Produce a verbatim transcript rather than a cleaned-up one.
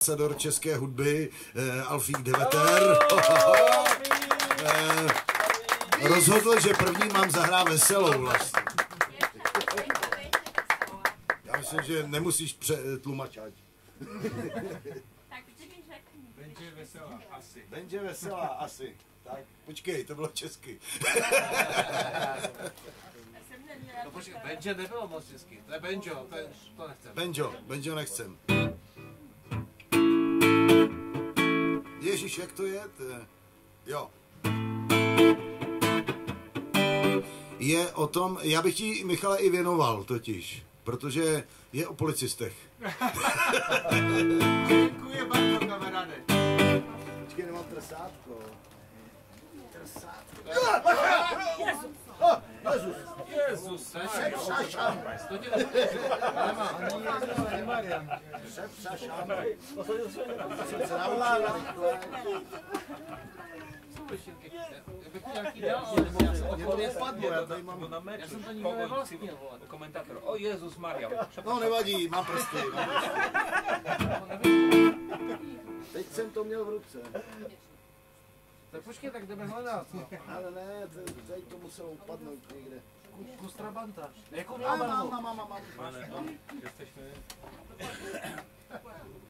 ambasador české hudby, eh, Alfík Deveter. eh, rozhodl, že první mám zahrát veselou vlastně. Já myslím, že nemusíš tlumačat. Benže veselá, asi. Benže veselá, asi. Tak, počkej, to bylo česky. No počkej, Benže nebylo moc česky. To je Benjo, to, je, to nechcem. Benjo, Benjo nechcem. Ježíš, jak to je? To je... Jo. Je o tom, já bych ti, Michale, i věnoval totiž, protože je o policistech. Děkuji bardzo, kamaráde. Počkej, nemám trsátko. Trsátko. Jezus. Jezus, Sepsašam. to tě nebude. Nemá. Sepsašam. Jsem se naučil rychle. Já bych nějaký dal, Mě to nepadlo, já tady mám... já jsem to nikdy nevlastnil. Komentátor. O Jezus Maria. No nevadí, mám prsty. Teď jsem to měl v ruce. Tak počkej, tak jdeme hledat. Ale ne, tady to muselo upadnout někde. Kus Trabanta. Jakou Mám, mám mám, mám, mám, mám. Jesteśmy...